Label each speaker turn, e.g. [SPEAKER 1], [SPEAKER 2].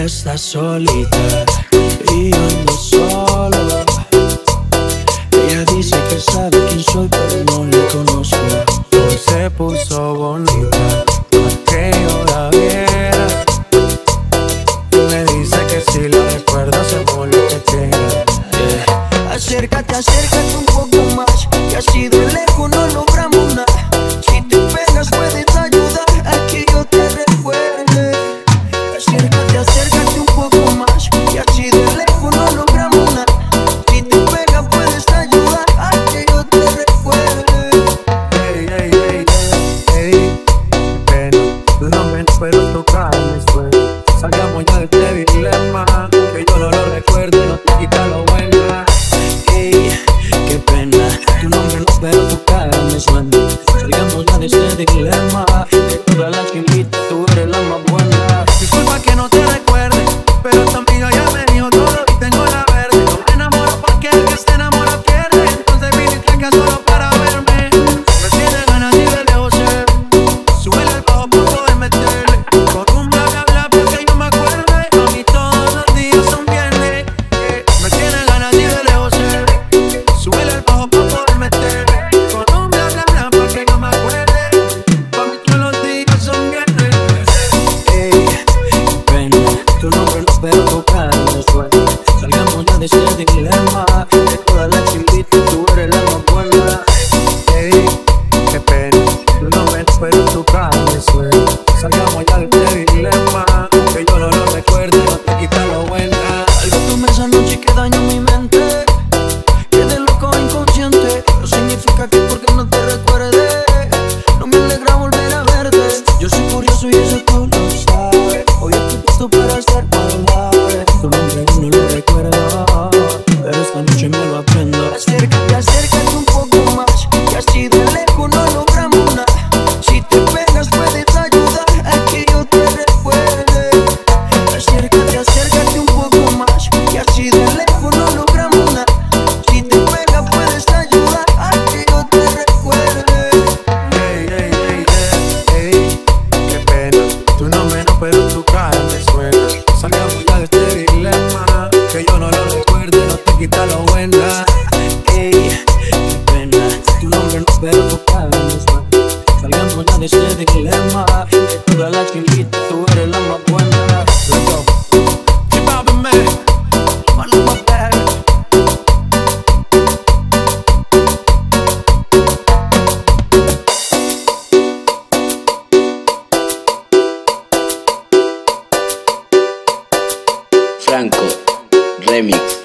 [SPEAKER 1] ella está solita y yo ando solo. Ella dice que sabe quién soy, pero no la conozco. Hoy se puso bonita para que yo la viera. Y me dice que si la recuerda hacemos lo que quiera.
[SPEAKER 2] Acércate, acércate un poco más, que así de lejos no logramos nada. Si te pegas puedes ayudar a que yo te recuerde. Acércate, acércate un poco más, que así de lejos no logramos nada. Si te pegas puedes ayudar a que yo te recuerde.
[SPEAKER 1] Ey, ey, ey, ey, ven, tú no me puedo tocar después. Salgamos ya de este dilema, que yo no lo recuerdo y no te quita lo buena.
[SPEAKER 2] Qué pena, tu nombre no pero tu cara me suena. Salgamos ya de este dilema, de todas las que invito tú eres la más buena.
[SPEAKER 1] Disculpa que no te recuerde, pero tu amiga ya me dijo todo y tengo la verde. No me enamoro porque el que se enamora pierde. Entonces viniste acá solo para verme. Me tiene ganas y de lejos ser. Súbele el bajo para poder meterle. Con un bla bla bla para que yo me acuerde. A mí todos los días son viernes. Me tiene ganas y de lejos ser. Súbele el bajo para poder meterle. Con un bla bla bla para que yo me acuerde. Pa' mí todos los días son viernes.
[SPEAKER 2] Qué pena, tu nombre no pero tu cara me suena. Salgamos ya de este dilema, de todas las que invito tú eres la más buena.
[SPEAKER 1] Ey, qué pena, tu nombre pero tu cara me suena. Salgamos ya de este dilema, que yo no lo recuerdo, no te quita lo buena.
[SPEAKER 2] Algo tú me esa noche que dañó mi mente. Quedé loco inconsciente. No significa que porque no te recuerde no me alegra volver a verte. Yo soy curioso y eso tú lo sabes. Hoy estoy puesto para hacer maldades. Tu nombre no lo recuerdo, pero esta noche me lo aprendo. Acércate, acércate un poco más, que así de lejos no logramos nada. Si te pegas puedes ayudar a que yo te recuerde. Acércate, acércate un poco más, que así de lejos no logramos nada. Si te pegas puedes ayudar a que yo te recuerde.
[SPEAKER 1] Ey, ey, ey, ey, ey, qué pena, tu nombre no pero tu cara me suena. Salgamos ya de este dilema, que yo no lo recuerdo, no te quita lo buena.
[SPEAKER 2] Ey, qué pena, tu nombre no pero tu cara me suena. Salgamos ya de este dilema, de todas las que invito tú eres la más buena.
[SPEAKER 1] Let's go. Keep poppin', man.
[SPEAKER 2] Maluma, baby.
[SPEAKER 3] Franco Remix.